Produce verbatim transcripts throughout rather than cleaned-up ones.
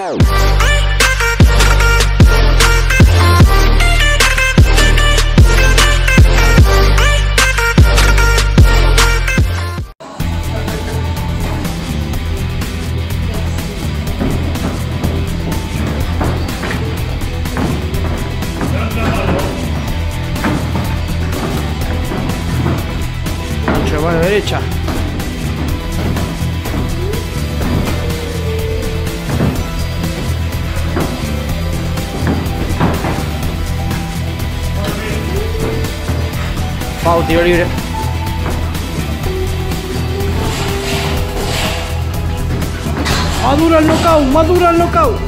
Mano derecha. Foul, tiro libre. Madura el knockout, madura el knockout.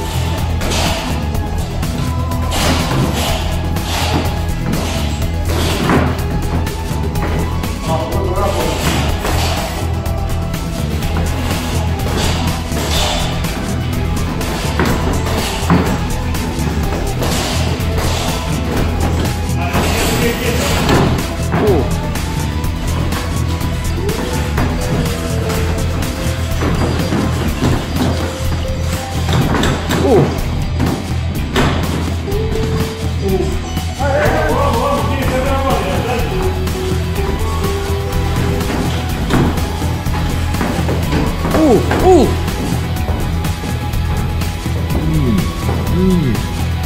Uh, uh. Mm, mm.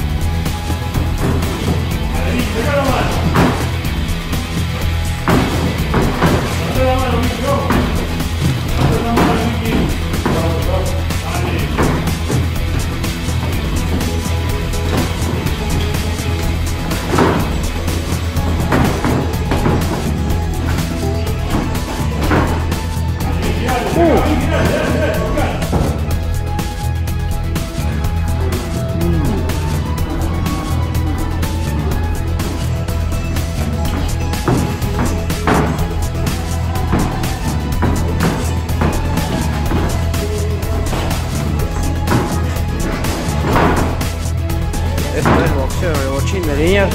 Esto es boxeo, el bochín de Liniers.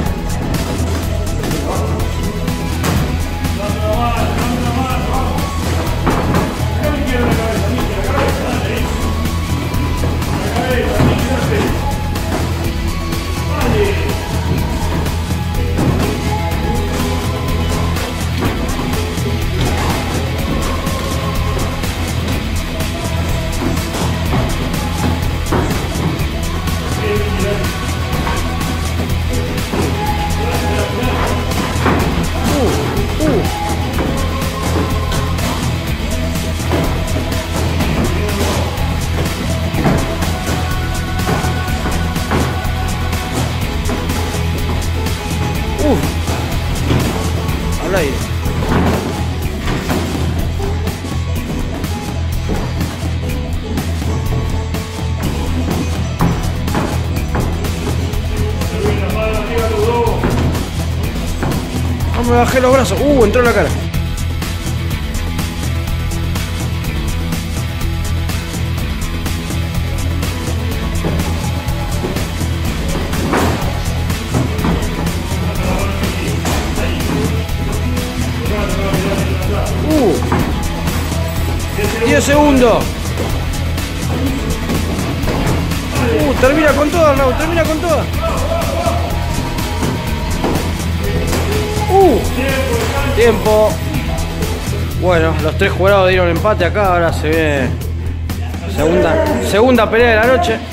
Al aire. No me bajé los brazos. Uh, entró en la cara. diez segundos. Uh, termina con toda, no, termina con toda. Uh, tiempo. Bueno, los tres jurados dieron empate acá. Ahora se ve segunda, segunda pelea de la noche.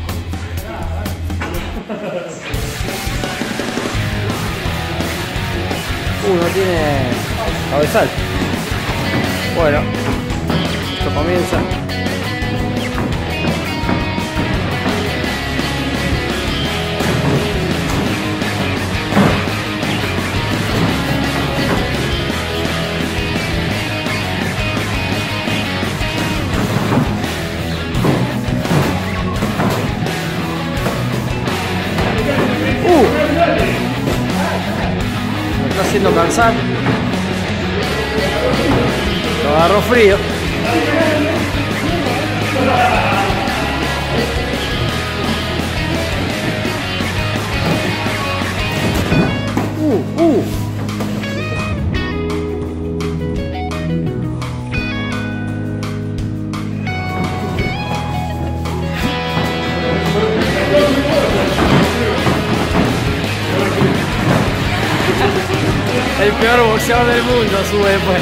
Uh, no tiene cabezal. Bueno, esto comienza. Uh, me está haciendo cansar. Lo agarró frío. Uh, uh. peor boxeador del mundo, sube después.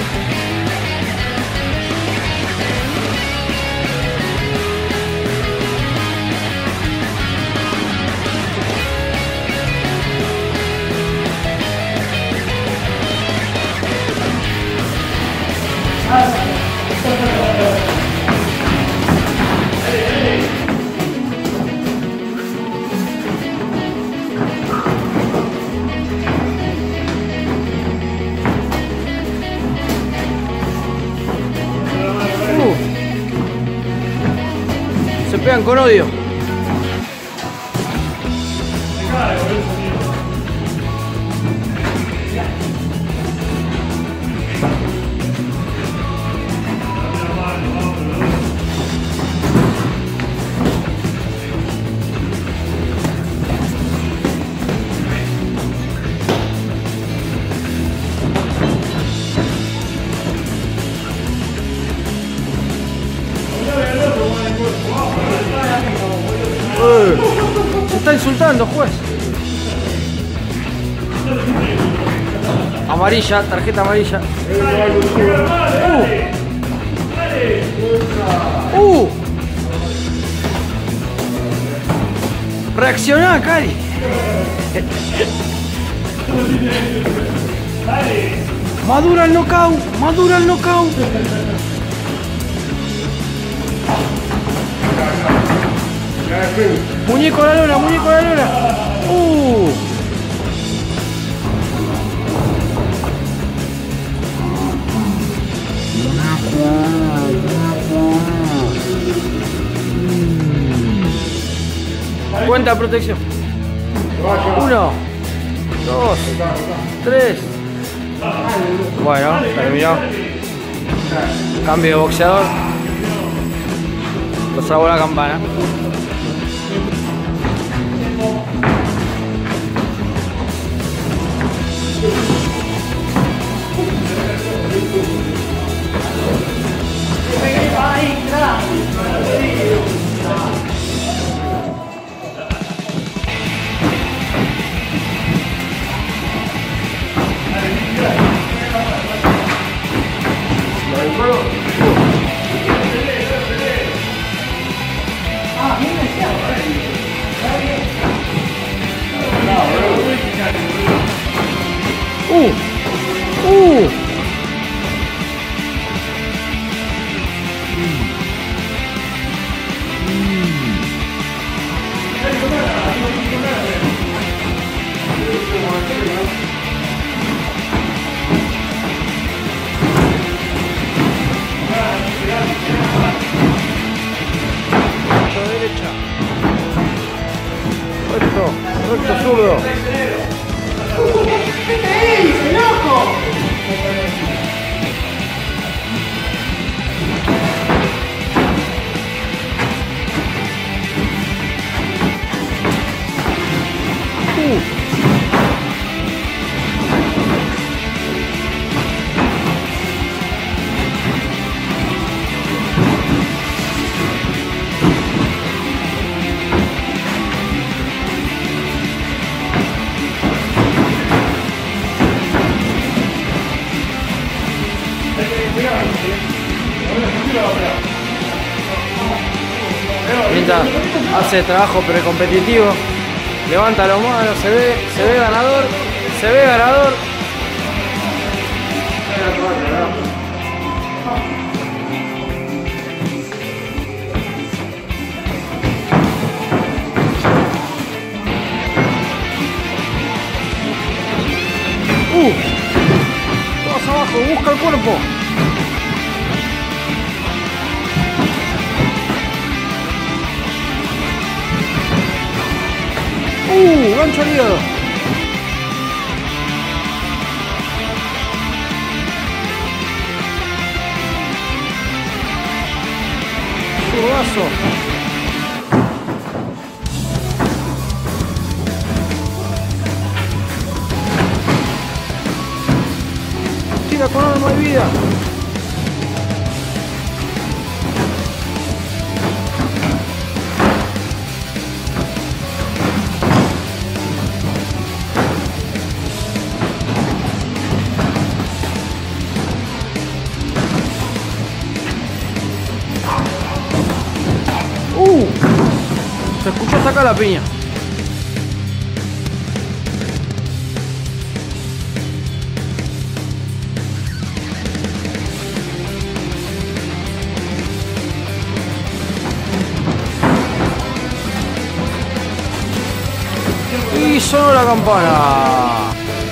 Se pegan con odio. Se está insultando, juez. Amarilla, tarjeta amarilla. Uh. Uh. Reaccioná, Cari. Madura el knockout, madura el knockout. Muñeco a la lona, muñeco a la lona. Uh. Cuenta protección. Uno, dos, tres. Bueno, terminó. Cambio de boxeador. Lo salvó la campana. Uh, uh. Derecha. Recto, recto zurdo. ¿Qué te dice, loco? Uh. Mientras hace trabajo precompetitivo, levanta los manos, se ve, se ve ganador, se ve ganador. Uh, todos abajo, busca el cuerpo. Uh, gancho al hígado. Zurdazo. Tira con alma y vida. Se escuchó hasta acá la piña. Y sonó la campana.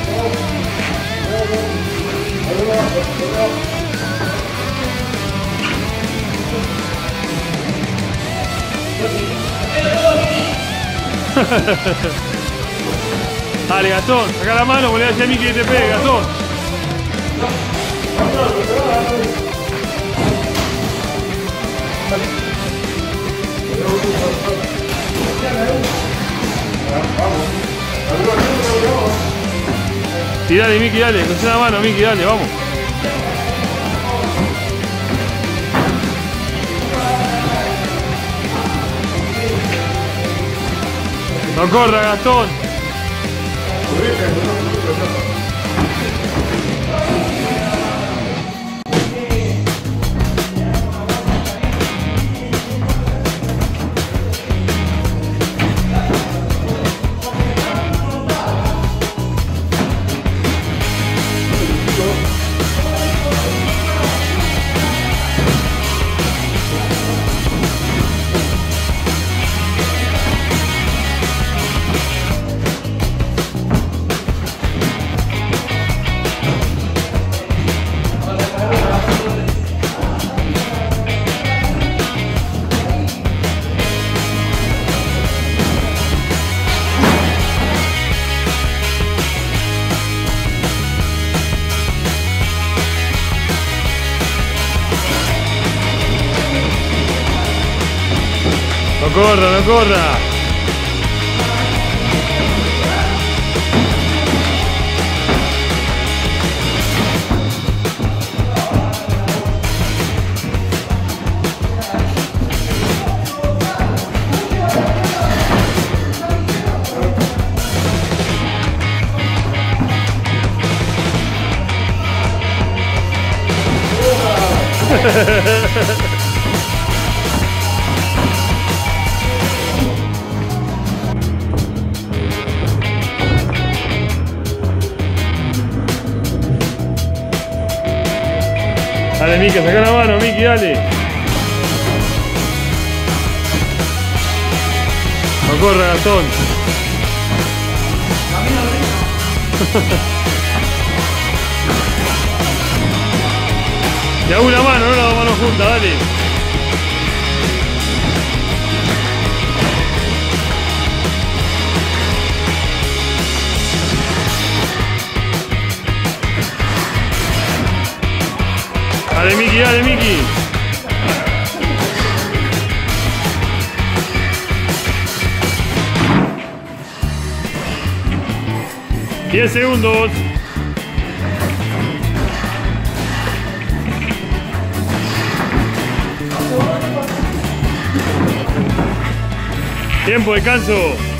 Dale, Gastón, saca la mano, volé hacia mí que te pegue, Gastón. Y dale, Miki, dale, crucé la mano, Miki, dale, vamos. No corra, Gastón. No corra, no corra. Dale, Miki, saca la mano, Miki, dale. No corra, Gastón. Y a una mano, no las dos manos juntas, dale. Dale, Miki, dale, Miki. Diez segundos. Tiempo, descanso.